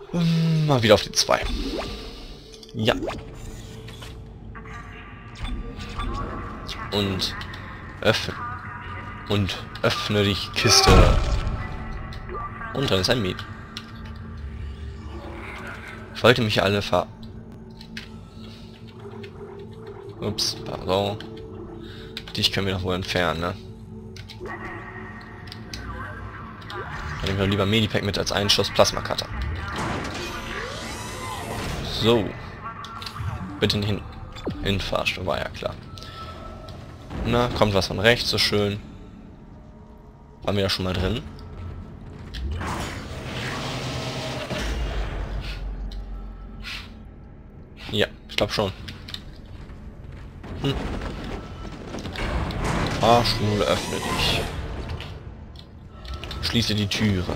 Mal wieder auf die 2. Ja. Und öffne die Kiste. Und dann ist ein Miet. Ich wollte mich alle Ups, pardon. Dich können wir doch wohl entfernen, ne? Dann nehmen wir lieber Medipack mit als einen Schuss Plasma-Cutter. So. Bitte nicht in Fahrstuhl, war ja klar. Na, kommt was von rechts, so schön. Waren wir ja schon mal drin. Ja, ich glaube schon. Fahrstuhl, öffne dich. Schließe die Türe.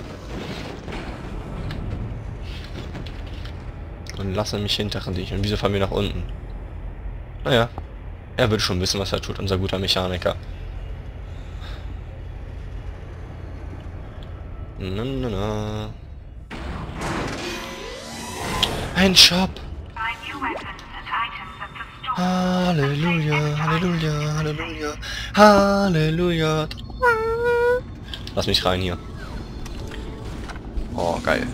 Und lasse mich hinter dich. Und wieso fahren wir nach unten? Naja, er wird schon wissen, was er tut, unser guter Mechaniker. Na, na, na. Ein Shop! Halleluja, Halleluja, Halleluja, Halleluja. Lass mich rein hier. Oh, geil.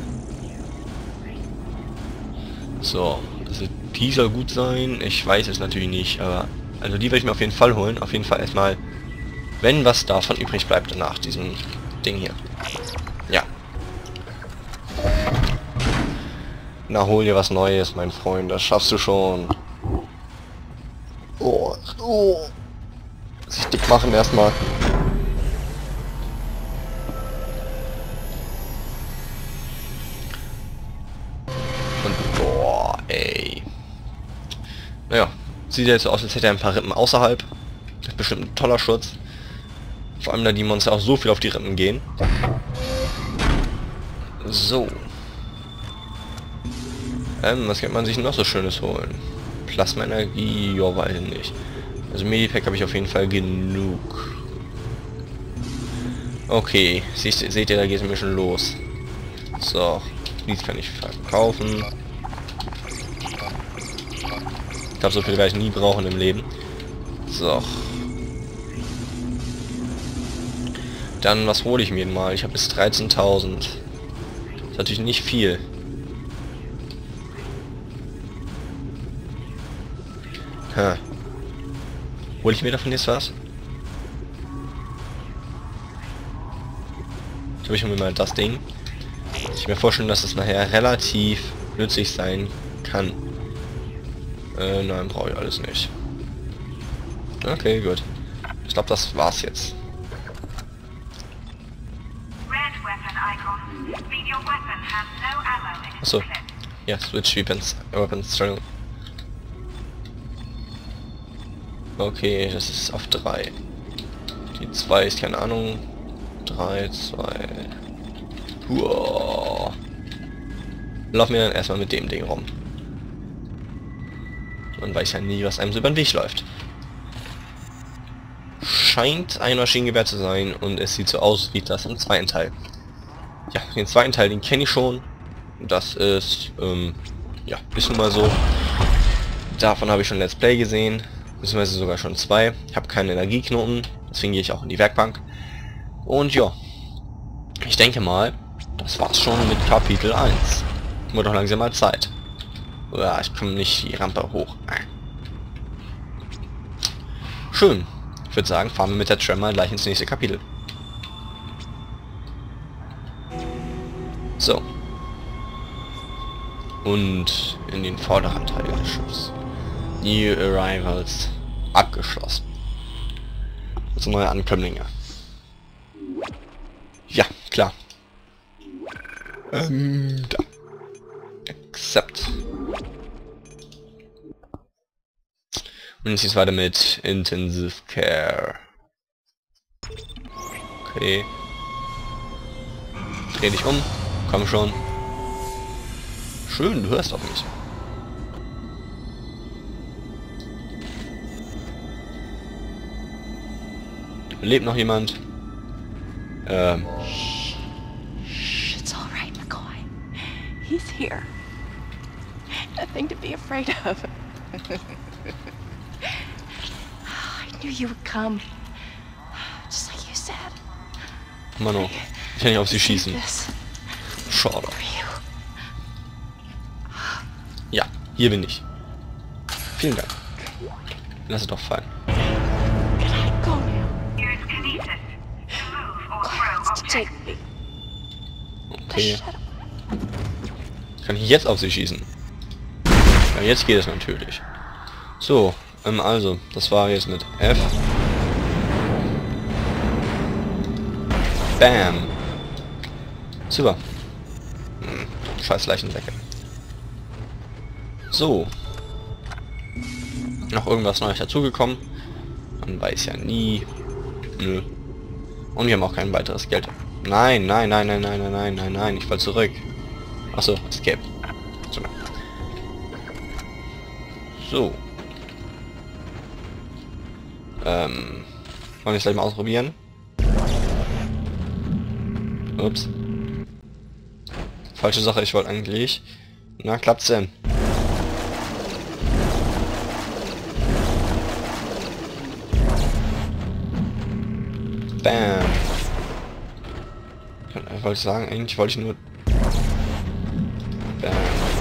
So, also die soll gut sein. Ich weiß es natürlich nicht, aber... Also die werde ich mir auf jeden Fall holen. Auf jeden Fall erstmal, wenn was davon übrig bleibt nach diesem Ding hier. Ja. Na, hol dir was Neues, mein Freund. Das schaffst du schon. Oh, oh. Sich dick machen erstmal. Und boah, ey. Naja, sieht ja jetzt so aus, als hätte er ein paar Rippen außerhalb. Das ist bestimmt ein toller Schutz. Vor allem, da die Monster auch so viel auf die Rippen gehen. So. Was kann man sich noch so Schönes holen? Plasma-Energie, ja, weiß ich nicht. Also Medipack habe ich auf jeden Fall genug. Okay, seht ihr, da geht es mir schon los. So, dies kann ich verkaufen. Ich glaube, so viel werde ich nie brauchen im Leben. So. Dann, was hole ich mir mal? Ich habe bis 13.000. Das ist natürlich nicht viel. Ha. Hol ich mir davon jetzt was? Ich glaube, ich hole mir mal das Ding. Ich mir vorstellen, dass es nachher relativ nützlich sein kann. Nein, brauche ich alles nicht. Okay, gut. Ich glaube, das war's jetzt. Achso. Ja, Switch Weapons. Entschuldigung. Okay, das ist auf 3. Die 2 ist keine Ahnung. 3, 2. Wow. Laufen wir dann erstmal mit dem Ding rum. Man weiß ja nie, was einem so über den Weg läuft. Scheint ein Maschinengewehr zu sein und es sieht so aus wie das im zweiten Teil. Ja, den zweiten Teil, den kenne ich schon. Das ist, ja, ist nun mal so. Davon habe ich schon Let's Play gesehen. Beziehungsweise sogar schon 2. Ich habe keine Energieknoten, deswegen gehe ich auch in die Werkbank. Und ja, ich denke mal, das war's schon mit Kapitel 1. Wird doch langsam mal Zeit. Ja, ich komme nicht die Rampe hoch. Schön. Ich würde sagen, fahren wir mit der Tram mal gleich ins nächste Kapitel. So. Und in den vorderen Teil des Schiffs. New Arrivals abgeschlossen. Also neue Ankömmlinge. Ja, klar. Da. Accept. Und jetzt geht's weiter mit Intensive Care. Okay. Dreh dich um. Komm schon. Schön, du hörst auf mich. Lebt noch jemand? Shh, it's all right, McCoy. He's here. Nothing to be afraid of. I knew you would come. Just like you said. Mano, ich kann nicht auf sie schießen. This Schade. for you. Ja, hier bin ich. Vielen Dank. Lass es doch fallen. Can I go now? Use kinesis to move or throw Clarence, objects. take me. Okay. Shut up. Kann ich jetzt auf sie schießen? Ja, jetzt geht es natürlich. So, also, das war jetzt mit F. Bam. Super. Scheiß Leichensäcke. So. Noch irgendwas Neues dazugekommen? Man weiß ja nie. Nö. Und wir haben auch kein weiteres Geld. Nein, nein, nein, nein, nein, nein, nein, nein, nein, ich fall zurück. Achso, Escape. So. So. Wollen wir es gleich mal ausprobieren? Ups. Falsche Sache, ich wollte eigentlich... Na, klappt's denn? Bam. Ich wollte sagen, eigentlich wollte ich nur... Bam.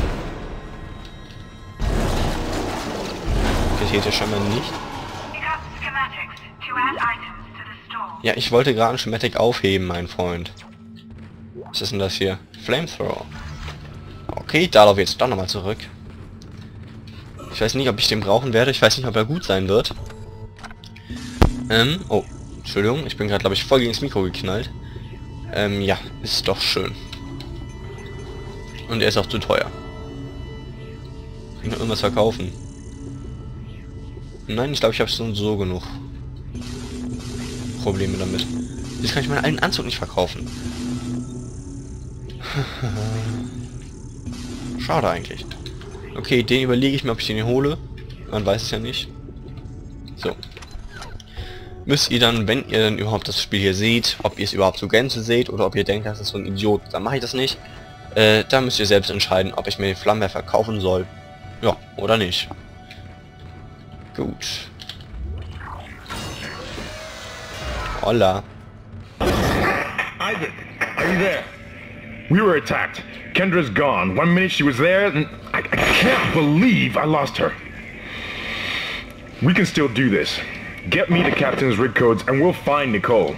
Geht hier scheinbar nicht. Pick up schematics to add items to the store. Ja, ich wollte gerade ein Schematic aufheben, mein Freund. Was ist denn das hier? Flamethrower. Okay, da laufe ich jetzt doch nochmal zurück. Ich weiß nicht, ob ich den brauchen werde. Ich weiß nicht, ob er gut sein wird. Oh, Entschuldigung. Ich bin gerade, glaube ich, voll gegen das Mikro geknallt. Ja, ist doch schön. Und er ist auch zu teuer. Kann ich noch irgendwas verkaufen? Nein, ich glaube, ich habe so genug Probleme damit. Jetzt kann ich meinen alten Anzug nicht verkaufen. Schade eigentlich. Okay, den überlege ich mir, ob ich den hier hole. Man weiß es ja nicht. So. Müsst ihr dann, wenn ihr dann überhaupt das Spiel hier seht, ob ihr es überhaupt zur Gänze seht oder ob ihr denkt, das ist so ein Idiot, dann mache ich das nicht. Da müsst ihr selbst entscheiden, ob ich mir den Flammenwerfer kaufen soll. Ja, oder nicht. Gut. Hola. Isaac, are you there? We were attacked. Kendra's gone. 1 minute she was there, and I can't believe I lost her. We can still do this. Get me the captain's rig codes, and we'll find Nicole.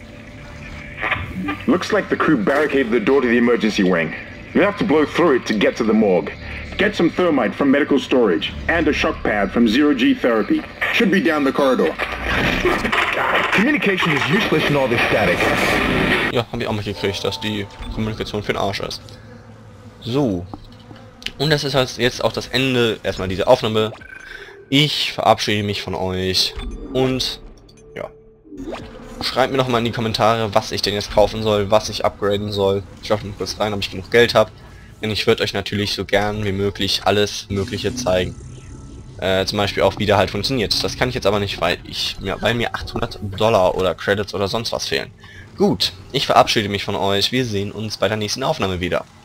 Looks like the crew barricaded the door to the emergency wing. We'll have to blow through it to get to the morgue. Get some thermite from medical storage, and a shock pad from Zero-G Therapy. Should be down the corridor. God, communication is useless in all this static. Ja, habe ich auch mitgekriegt, dass die Kommunikation für den Arsch ist. So. Und das ist halt jetzt auch das Ende erstmal dieser Aufnahme. Ich verabschiede mich von euch und ja. Schreibt mir noch mal in die Kommentare, was ich denn jetzt kaufen soll, was ich upgraden soll. Ich schaue mal kurz rein, ob ich genug Geld habe. Denn ich würde euch natürlich so gern wie möglich alles Mögliche zeigen. Zum Beispiel auch, wie der halt funktioniert. Das kann ich jetzt aber nicht, weil mir $800 oder Credits oder sonst was fehlen. Gut, ich verabschiede mich von euch. Wir sehen uns bei der nächsten Aufnahme wieder.